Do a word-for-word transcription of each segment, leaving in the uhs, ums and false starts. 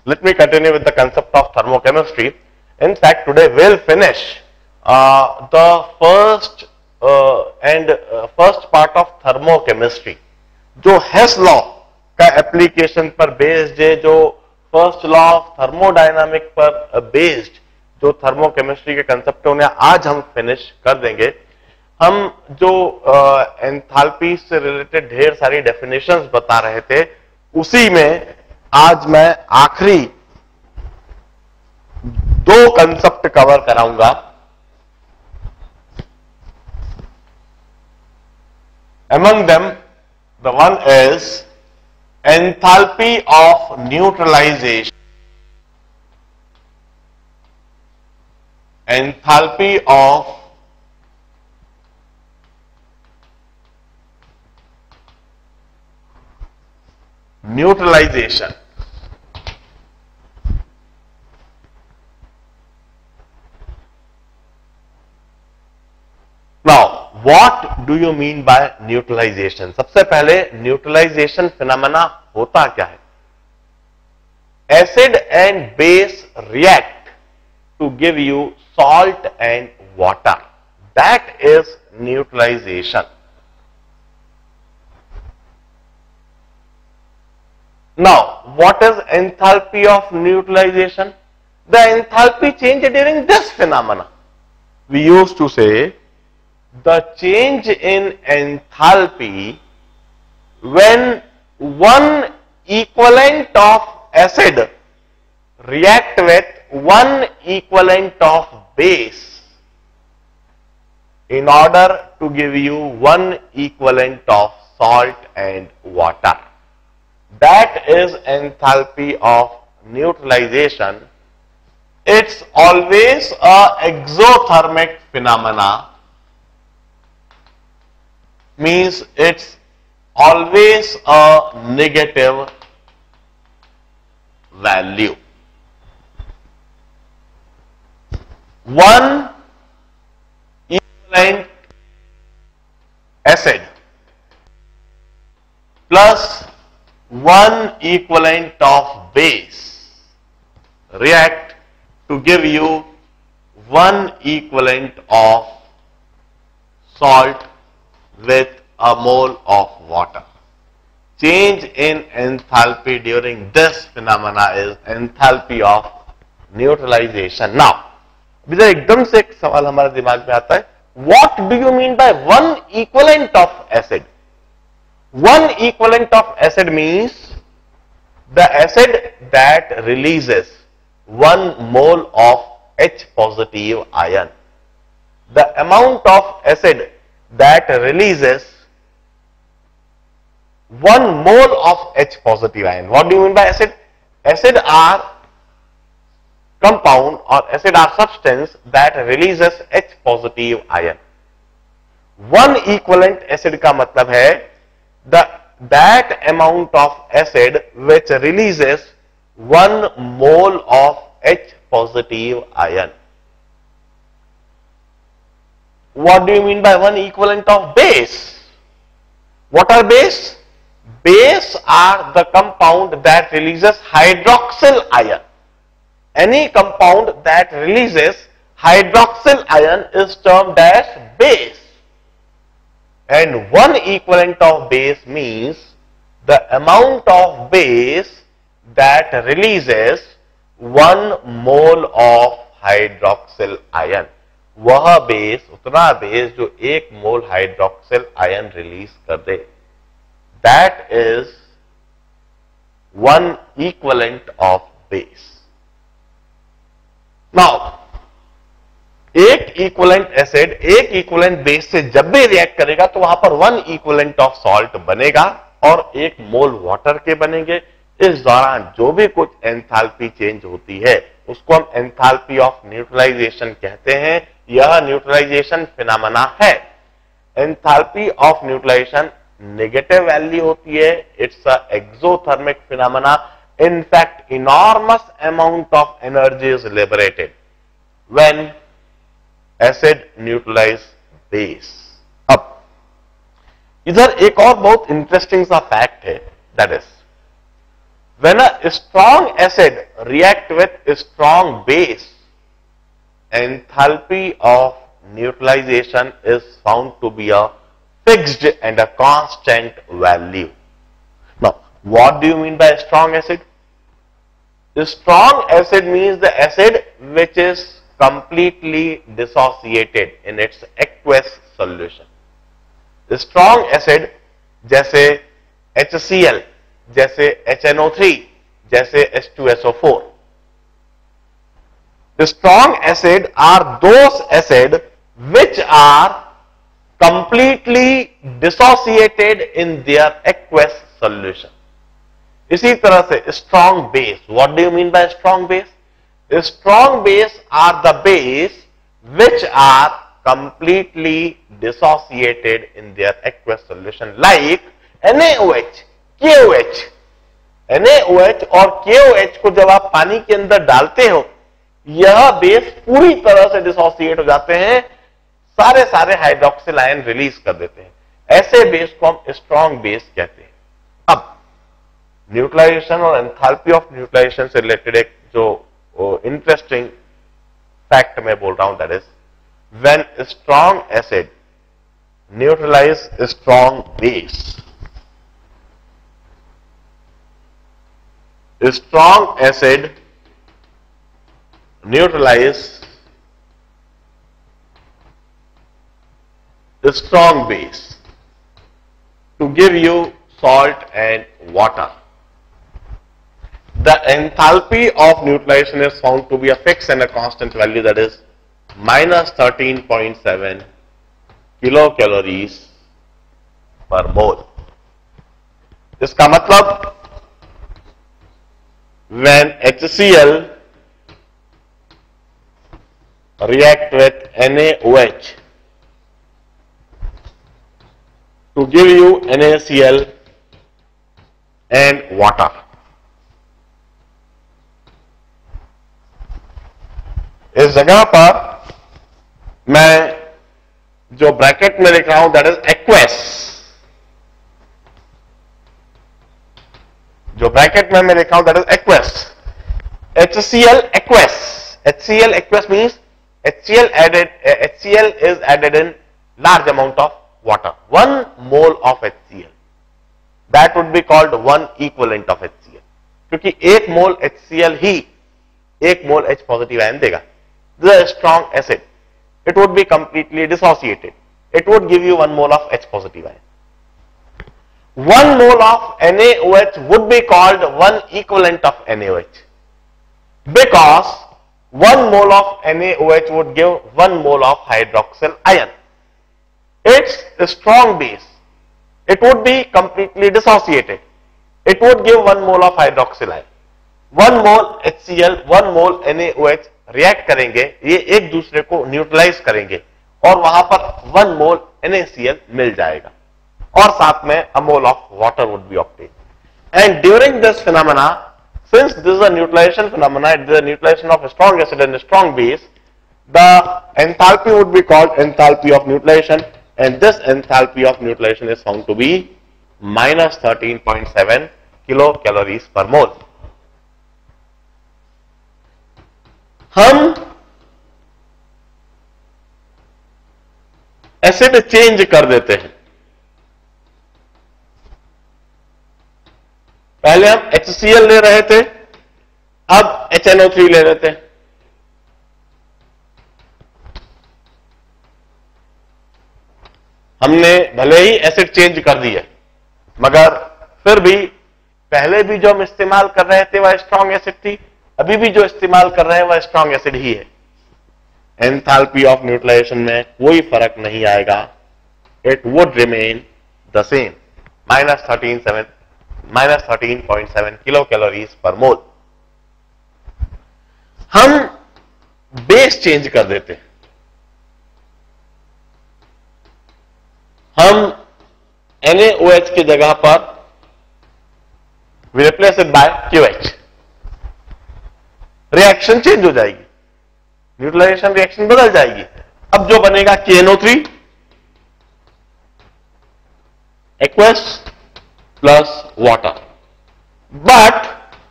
Let me continue with the concept of thermochemistry. In fact, today we'll finish uh, the first uh, and uh, first part of thermochemistry, जो Hess law का application पर based है, जो first law of thermodynamic पर based जो thermochemistry के concept है, उन्हें आज हम फिनिश कर देंगे. हम जो एंथैल्पी से रिलेटेड ढेर सारी डेफिनेशंस बता रहे थे, उसी में आज मैं आखिरी दो कंसेप्ट कवर कराऊंगा. Among them, the one is enthalpy of neutralization. Enthalpy of neutralization. Now, what do you mean by neutralization? सबसे पहले न्यूट्रलाइजेशन फिनोमेना होता क्या है? Acid and base react to give you salt and water. That is neutralization. Now, what is enthalpy of neutralization? The enthalpy change during this phenomena. We used to say the change in enthalpy when one equivalent of acid react with one equivalent of base in order to give you one equivalent of salt and water. That is enthalpy of neutralization. It's always a exothermic phenomena, means it's always a negative value. One equivalent acid plus one equivalent of base react to give you one equivalent of salt with a mole of water. Change in enthalpy during this phenomena is enthalpy of neutralization. Now, इधर एकदम से एक सवाल हमारे दिमाग में आता है, what do you mean by one equivalent of acid? One equivalent of acid means the acid that releases one mole of H positive ion. The amount of acid that releases one mole of H positive ion. What do you mean by acid? Acid are compound or acid are substance that releases H positive ion. One equivalent acid का मतलब है the that amount of acid which releases one mole of H positive ion. What do you mean by one equivalent of base? What are base? Base are the compound that releases hydroxyl ion. Any compound that releases hydroxyl ion is termed as base. And one equivalent of base means the amount of base that releases one mole of hydroxyl ion. वह base, उतना base जो एक mole hydroxyl ion release कर दे, that is one equivalent of base. Now, एक equivalent acid एक equivalent base से जब भी रिएक्ट करेगा तो वहां पर वन इक्वलेंट ऑफ सॉल्ट बनेगा और एक मोल वाटर के बनेंगे. इस दौरान जो भी कुछ एंथैल्पी चेंज होती है उसको हम एंथैल्पी ऑफ न्यूट्रलाइजेशन कहते हैं. यह न्यूट्रलाइजेशन फिनोमेना है. Enthalpy of neutralization negative value होती है. It's a exothermic phenomena. In fact enormous amount of energy is liberated when acid neutralize base. अब इधर एक और बहुत इंटरेस्टिंग सा फैक्ट है, that is When a strong acid react with a strong base, enthalpy of neutralization is found to be a fixed and a constant value. Now, what do you mean by strong acid? The strong acid means the acid which is completely dissociated in its aqueous solution. The strong acid जैसे H C L, जैसे H N O three, जैसे H two S O four. The strong acid are those acid which are completely dissociated in their aqueous solution. इसी तरह से strong base. What do you mean by strong base? Strong base are the base which are completely dissociated in their aqueous solution, like N A O H, K O H. N A O H और K O H को जब आप पानी के अंदर डालते हो, यह बेस पूरी तरह से डिसोसिएट हो जाते हैं, सारे सारे हाइड्रोक्सिल आयन रिलीज कर देते हैं. ऐसे बेस को हम स्ट्रॉन्ग बेस कहते हैं. अब न्यूट्रलाइजेशन और एंथैल्पी ऑफ न्यूट्रलाइजेशन से रिलेटेड एक जो इंटरेस्टिंग फैक्ट मैं बोल रहा हूं, that is when strong acid neutralize strong base, strong acid neutralize the strong base to give you salt and water. The enthalpy of neutralization is found to be a fixed and a constant value, that is minus thirteen point seven kilocalories per mole. इसका मतलब when H C L react with N A O H to give you NaCl and water. इस जगह पर मैं जो bracket में लिख रहा हूं, दैट इज एक्वेस. जो ब्रैकेट में मैं लिख रहा हूं, that is aqueous. HCl aqueous. HCl aqueous means HCl added, uh, HCl is added in large amount of water. One mole of HCl, that would be called one equivalent of HCl. क्योंकि एक मोल HCl ही एक mole H positive ion देगा. This is a strong acid. It would be completely dissociated. It would give you one mole of H positive ion. One mole of N A O H would be called one equivalent of N A O H, because one mole of N A O H would give one mole of hydroxyl ion. It's a strong base. It would be completely dissociated. It would give one mole of hydroxyl ion. One mole HCl, one mole N A O H react करेंगे, ये एक दूसरे को neutralise करेंगे और वहां पर one mole NaCl मिल जाएगा और साथ में a mole of water would be obtained. And during this phenomena, since this is a neutralization phenomena, it is a neutralization of a strong acid and a strong base, the enthalpy would be called enthalpy of neutralization, and this enthalpy of neutralization is found to be minus thirteen point seven kilocalories per mole. हम acid change कर देते हैं. पहले हम HCl ले रहे थे, अब H N O three ले रहे थे. हमने भले ही एसिड चेंज कर दिया, मगर फिर भी पहले भी जो हम इस्तेमाल कर रहे थे वह स्ट्रॉन्ग एसिड थी, अभी भी जो इस्तेमाल कर रहे हैं वह स्ट्रॉन्ग एसिड ही है. एंथैल्पी ऑफ न्यूट्रलाइजेशन में कोई फर्क नहीं आएगा. It would remain the same, minus thirteen seven minus thirteen point seven kilo calories पर मोल. हम बेस चेंज कर देते हैं. हम NaOH की जगह पर we replace it by Q H. Reaction change हो जाएगी, न्यूट्रलाइजेशन रिएक्शन बदल जाएगी. अब जो बनेगा K N O three aqueous plus water. But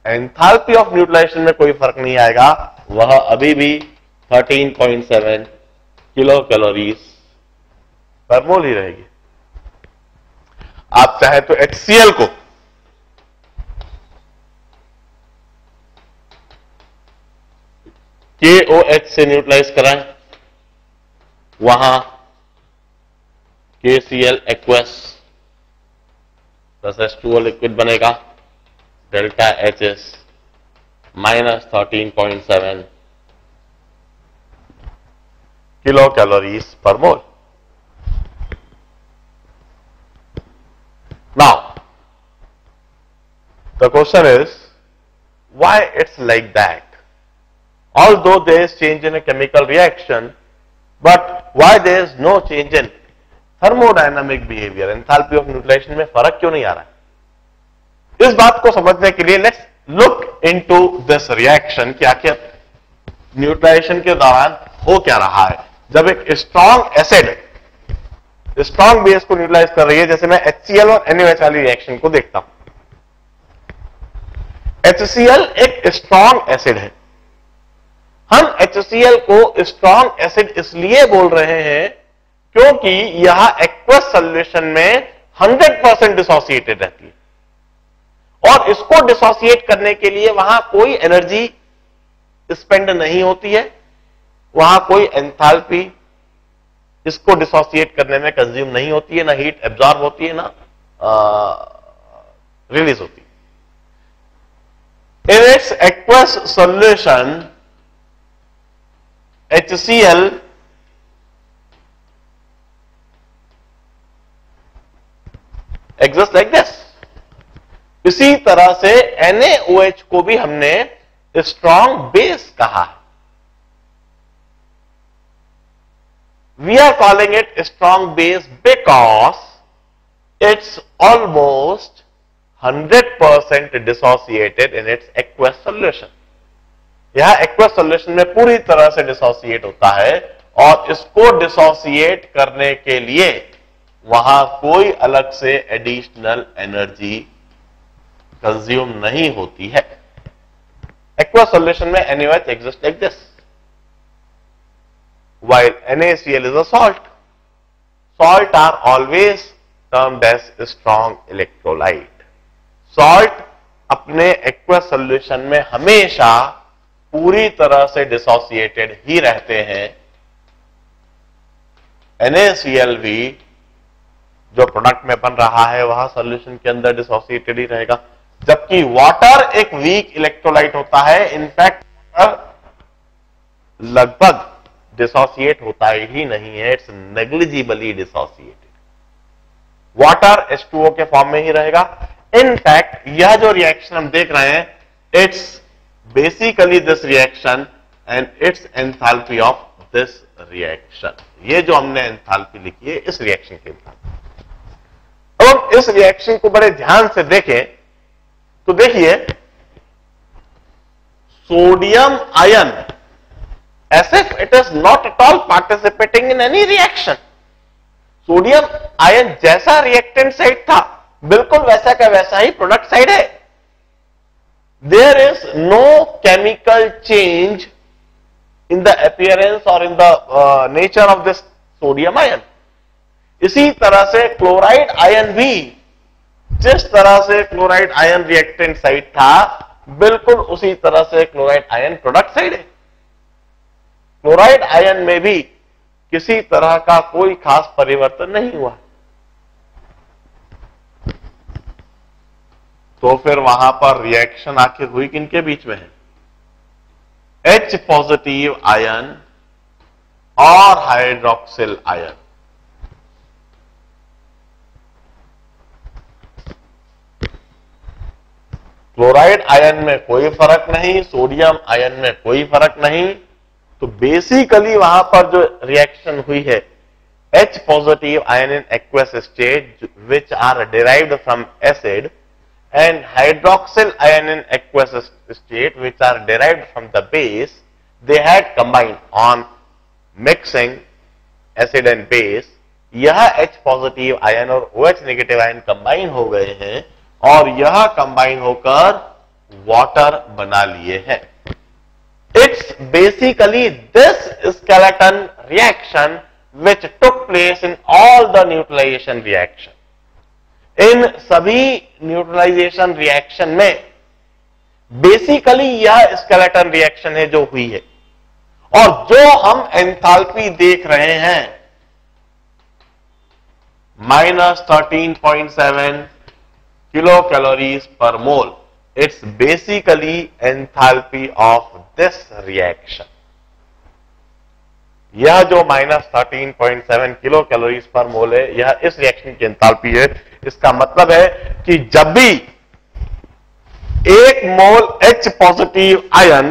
enthalpy of neutralization में कोई फर्क नहीं आएगा, वह अभी भी thirteen point seven kilo calories पर मोल ही रहेगी। आप चाहे तो एच सी एल को के ओ एच से न्यूट्रलाइज कराएं, वहां के C L aqueous plus H two O liquid बनेगा, delta H S minus thirteen point seven kilo calories पर mole. Now the question is why it's like that? Although there is change in a chemical reaction, but why there is no change in thermodynamic behavior? Enthalpy of neutralization में फर्क क्यों नहीं आ रहा है? इस बात को समझने के लिए let's look into this reaction कि आखिर न्यूट्रलाइजेशन के दौरान हो क्या रहा है। जब एक स्ट्रॉन्ग एसिड स्ट्रॉन्ग बेस को न्यूट्रलाइज कर रही है, जैसे मैं एच सी एल और एन ए ओ एच वाली रिएक्शन को देखता हूं। एच सी एल एक स्ट्रॉन्ग एसिड है। हम एच सी एल को स्ट्रॉन्ग एसिड इसलिए बोल रहे हैं क्योंकि यह एक्वस सॉल्यूशन में हंड्रेड परसेंट डिसोसिएटेड रहती है और इसको डिसोसिएट करने के लिए वहां कोई एनर्जी स्पेंड नहीं होती है, वहां कोई एंथैल्पी इसको डिसोसिएट करने में कंज्यूम नहीं होती है, ना हीट एब्जॉर्ब होती है, ना रिलीज होती है। In its aqueous solution H C L exist like this. इसी तरह से एन ए ओ एच को भी हमने स्ट्रॉन्ग बेस कहा है। We are calling it strong base because it's almost hundred percent dissociated in its aqueous solution. यह aqueous solution में पूरी तरह से डिसोसिएट होता है और इसको डिसोसिएट करने के लिए वहां कोई अलग से एडिशनल एनर्जी कंज्यूम नहीं होती है। एक्वस सॉल्यूशन में N A O H exist like this, while N A C L is a salt. Salt are always termed as strong electrolyte. Salt अपने एक्वस सॉल्यूशन में हमेशा पूरी तरह से डिसोसिएटेड ही रहते हैं। एन ए सी एल भी जो प्रोडक्ट में बन रहा है वह सॉल्यूशन के अंदर डिसोसिएटेड ही रहेगा, जबकि वाटर एक वीक इलेक्ट्रोलाइट होता है। इनफैक्ट वाटर लगभग डिसोसिएट होता ही नहीं है, it's negligibly dissociated. Water H two O के फॉर्म में ही रहेगा। इनफैक्ट यह जो रिएक्शन हम देख रहे हैं, it's basically this reaction and its enthalpy of this reaction. ये जो हमने एंथैल्पी लिखी है इस रिएक्शन की एंथैल्पी। अब हम इस रिएक्शन को बड़े ध्यान से देखें तो देखिए, sodium ion as if it is not at all participating in any reaction. Sodium ion जैसा रिएक्टेंट साइड था बिल्कुल वैसा का वैसा ही प्रोडक्ट साइड है। There is no chemical change in the appearance or in the uh, nature of this sodium ion. इसी तरह से क्लोराइड आयन भी जिस तरह से क्लोराइड आयन रिएक्टेंट साइड था बिल्कुल उसी तरह से क्लोराइड आयन प्रोडक्ट साइड है। क्लोराइड आयन में भी किसी तरह का कोई खास परिवर्तन नहीं हुआ। तो फिर वहां पर रिएक्शन आखिर हुई किनके बीच में है? H पॉजिटिव आयन और हाइड्रोक्सिल आयन। क्लोराइड आयन में कोई फर्क नहीं, सोडियम आयन में कोई फर्क नहीं। तो बेसिकली वहां पर जो रिएक्शन हुई है, H positive ion in aqueous state which are derived from acid and hydroxyl ion in aqueous state which are derived from the base, they had combined on mixing acid and base। यह H positive ion और OH negative ion combine हो गए हैं और यह combine होकर water बना लिए हैं। It's basically this skeleton reaction which took place in all the neutralization reaction. इन सभी न्यूट्रलाइजेशन रिएक्शन में बेसिकली यह स्केलेटन रिएक्शन है जो हुई है, और जो हम एंथैल्पी देख रहे हैं minus thirteen point seven kilo calories पर mole, it's basically enthalpy of this reaction. यह जो minus thirteen point seven kilo calories पर मोल है, यह इस रिएक्शन की एंथैल्पी है। इसका मतलब है कि जब भी एक मोल H पॉजिटिव आयन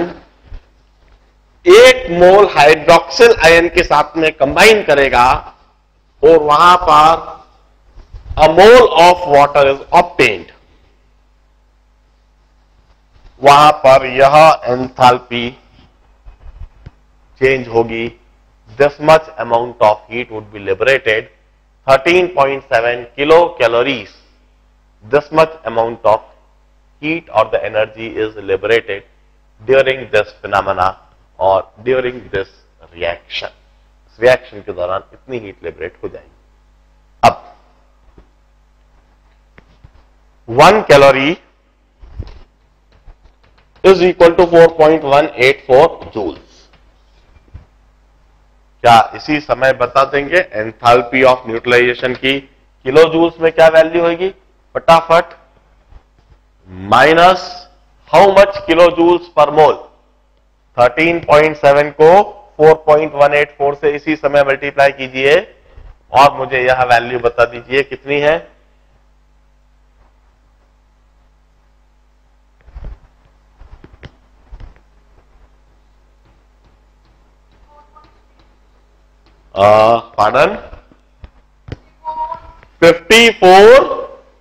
एक मोल हाइड्रोक्सिल आयन के साथ में कंबाइन करेगा और वहां पर a mole of water is obtained, वहां पर यह एंथैल्पी चेंज होगी। This much amount of heat would be liberated, thirteen point seven kilo calories, this much amount of heat or the energy is liberated during this phenomena or during this reaction. इस reaction के दौरान इतनी heat liberate हो जाएगी। अब one calorie is equal to four point one eight four joules. क्या इसी समय बता देंगे एंथैल्पी ऑफ न्यूट्रलाइजेशन की किलो जूल्स में क्या वैल्यू होगी? फटाफट minus how much kilo joules per mole, thirteen point seven को four point one eight four से इसी समय मल्टीप्लाई कीजिए और मुझे यह वैल्यू बता दीजिए कितनी है। Pardon fifty four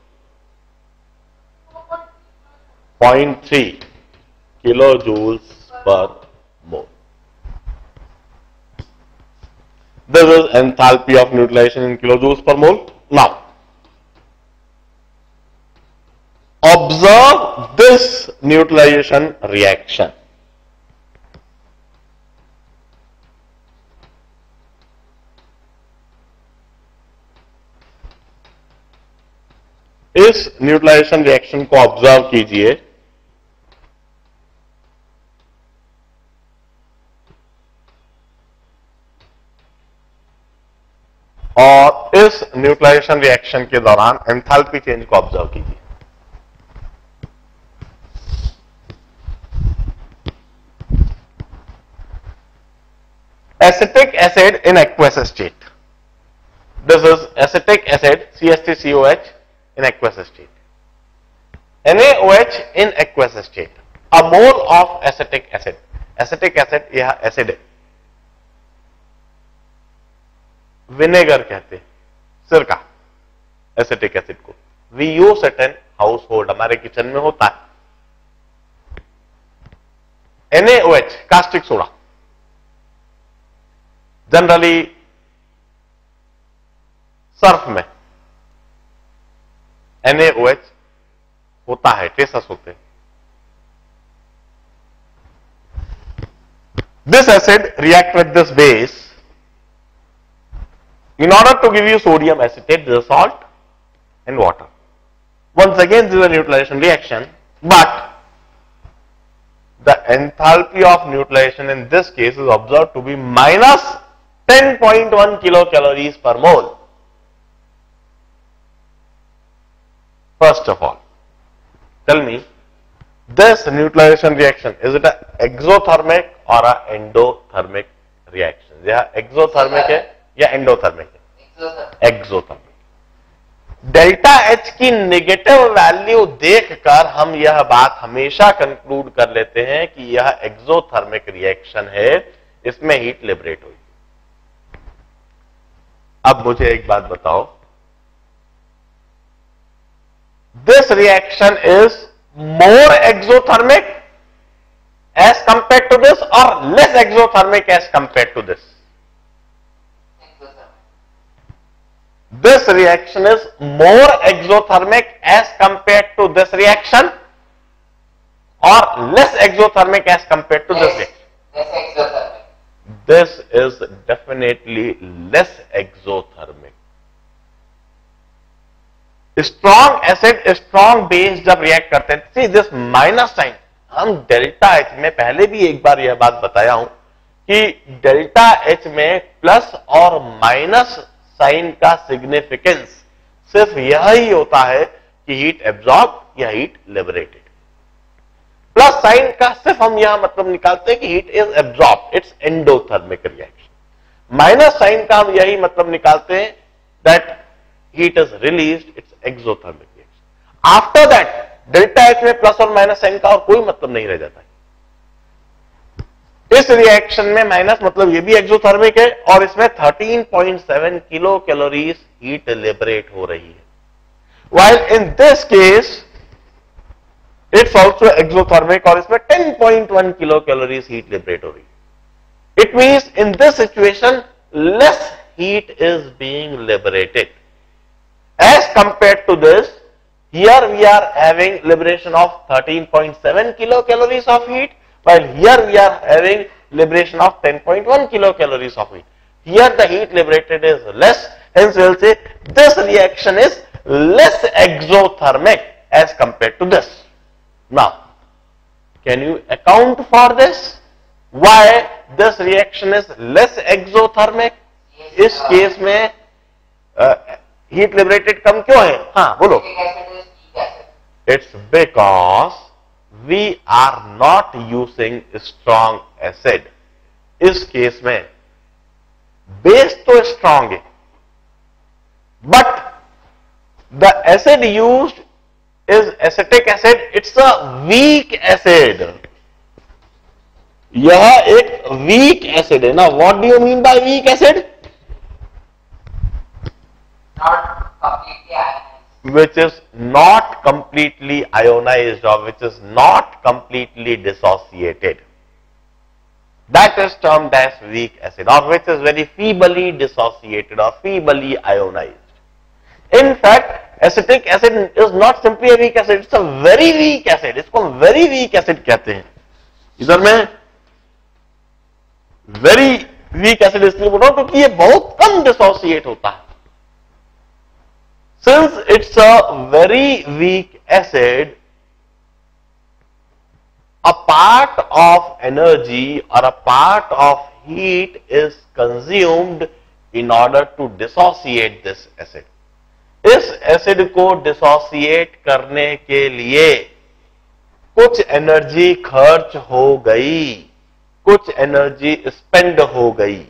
point three kilo joules per mole. This is enthalpy of neutralization in kilo joules per mole. Now observe this neutralization reaction. इस न्यूट्रलाइजेशन रिएक्शन को ऑब्जर्व कीजिए। और इस न्यूट्रलाइजेशन रिएक्शन के दौरान एंथैल्पी चेंज को observe कीजिए। Acetic acid in aqueous state, this is acetic acid C H three C O H in aqueous state, N A O H in aqueous state, a mole of acetic acid. Acetic acid यह acid है, vinegar कहते हैं सिरका acetic acid को। We use it in household, हमारे kitchen में होता है। N A O H caustic soda, generally Surf में एन ए ओ एच होता है, ट्रेसेस होते हैं। This acid react with this base in order to give you sodium acetate, there is salt and water. Once again, this is a neutralization reaction, but the enthalpy of neutralization in this case is observed to be minus ten point one kilocalories per mole. First of all, tell me, this neutralization reaction, is it an exothermic or an endothermic reaction? यह exothermic है या endothermic है? Exothermic. Delta H की negative value देखकर हम यह बात हमेशा कंक्लूड कर लेते हैं कि यह एक्सोथर्मिक रिएक्शन है, इसमें हीट लिबरेट हुई। अब मुझे एक बात बताओ, this reaction is more exothermic as compare to this और less exothermic as compare to this? This reaction is more exothermic as compared to this reaction or less exothermic as compared to less, this? Less exothermic. This is definitely less exothermic. Strong acid, strong base जब react करते हैं, see this minus sign, हम delta H में पहले भी एक बार यह बात बताया हूं कि डेल्टा एच में प्लस और माइनस साइन का सिग्निफिकेंस सिर्फ यह ही होता है कि हीट एब्जॉर्ब या हीट लिबरेटेड। प्लस साइन का सिर्फ हम यहां मतलब निकालते हैं कि heat is absorb, it's endothermic reaction. Minus sign का हम यही मतलब निकालते हैं that heat is released, it's exothermic reaction. After that delta H में प्लस और माइनस साइन का और कोई मतलब नहीं रह जाता है। इस रिएक्शन में माइनस मतलब ये भी एक्सोथर्मिक है और इसमें thirteen point seven kilo calories heat liberate हो रही है। While in this case it's also exothermic और इसमें ten point one kilo calories heat liberate हो रही है। It means in this situation less heat is being liberated as compared to this. Here we are having liberation of thirteen point seven kilocalories of heat, while here we are having liberation of ten point one kilocalories of heat. Here the heat liberated is less, hence we will say this reaction is less exothermic as compared to this. Now, can you account for this? Why this reaction is less exothermic? इस case में heat liberated कम क्यों है? हाँ बोलो। It's because we are not using strong acid. इस case में base तो स्ट्रांग है, but the acid used is acetic acid, it's a weak acid. यह एक वीक एसिड है ना। What do you mean by weak acid? Not completely ionized. Which is not completely ionized or which is not completely dissociated. That is termed as weak acid, or which is very feebly dissociated or feebly ionized. In fact, acetic acid is not simply a weak acid, it's a very weak acid. इसको very weak acid कहते हैं। इधर में very weak acid इसलिए बोल रहा हूं क्योंकि ये बहुत कम dissociate होता है। Since it's a very weak acid, a part of energy or a part of heat is consumed in order to dissociate this acid. इस acid को dissociate करने के लिए कुछ एनर्जी खर्च हो गई, कुछ एनर्जी स्पेंड हो गई।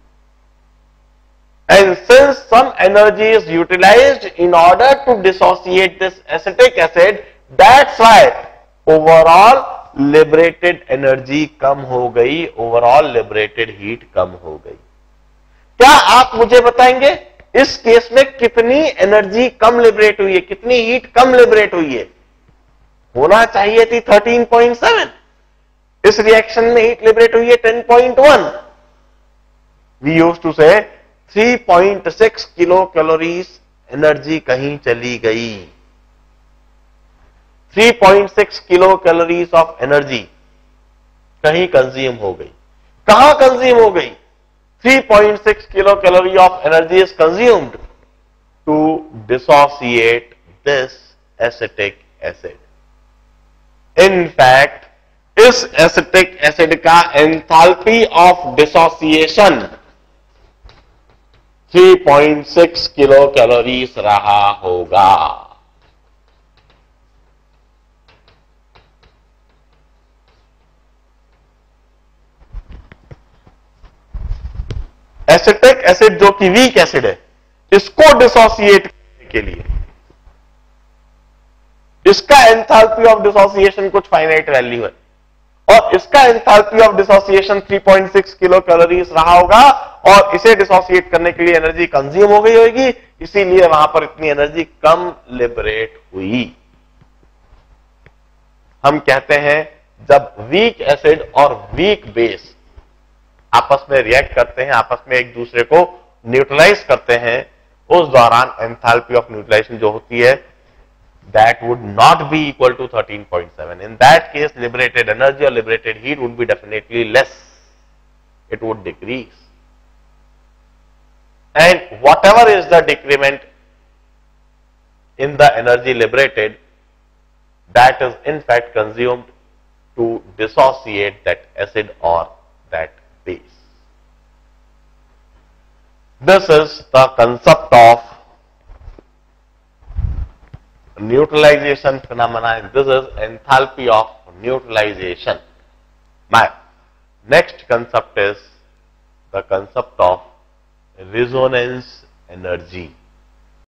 And since some energy is utilized in order to dissociate this acetic acid, that's why overall liberated energy कम हो गई, overall liberated heat कम हो गई। क्या आप मुझे बताएंगे इस केस में कितनी एनर्जी कम लिबरेट हुई है, कितनी हीट कम लिबरेट हुई है? होना चाहिए थी थर्टीन पॉइंट सेवन, इस रिएक्शन में हीट लिबरेट हुई है ten point one. We used to say three point six kilo calories energy कहीं चली गई। Three point six kilo calories of energy कहीं कंज्यूम हो गई। कहां कंज्यूम हो गई? Three point six kilo calorie of energy is consumed to dissociate this acetic acid. In fact इस एसिटिक एसिड का enthalpy of dissociation three point six kilo calories रहा होगा। एसिटिक एसिड जो कि वीक एसिड है, इसको डिसोसिएट करने के लिए इसका एंथैल्पी ऑफ डिसोसिएशन कुछ फाइनाइट वैल्यू है और इसका enthalpy of dissociation three point six kilo calories रहा होगा और इसे डिसोसिएट करने के लिए एनर्जी कंज्यूम हो गई होगी, इसीलिए वहां पर इतनी एनर्जी कम लिबरेट हुई। हम कहते हैं जब वीक एसिड और वीक बेस आपस में रिएक्ट करते हैं, आपस में एक दूसरे को न्यूट्रलाइज करते हैं, उस दौरान एंथैल्पी ऑफ न्यूट्रलाइजेशन जो होती है that would not be equal to thirteen point seven. In that case, liberated energy or liberated heat would be definitely less. It would decrease. And whatever is the decrement in the energy liberated, that is in fact consumed to dissociate that acid or that base. This is the concept of neutralization phenomena, and this is enthalpy of neutralization. My next concept is the concept of resonance energy.